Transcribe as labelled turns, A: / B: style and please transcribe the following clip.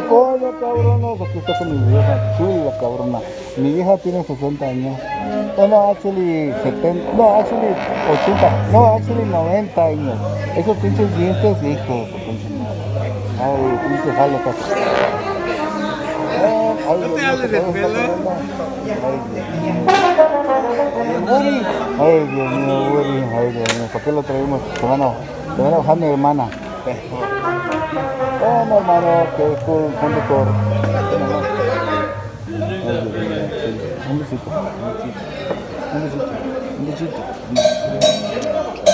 A: Oye, cabronas, aquí está con mi vieja, chula, cabrona. Mi vieja tiene 60 años. No, actually 70, no, actually 80, no, actually 90 años. Esos pinches dientes, hijo de su pinche madre. Ay, pinche jale, casi. Ay,
B: No
A: Dios
B: te
A: mío,
B: hables
A: ¿qué
B: de
A: tal esta
B: pelo.
A: cabrona? Ay, Dios mío, Woody. Ay, Dios mío, ¿por qué lo traemos? Se van a bajar mi hermana. Oh, no, hermano, que es cool, junto con... Ay, Dios mío, sí. Un besito, un besito, un besito, un besito.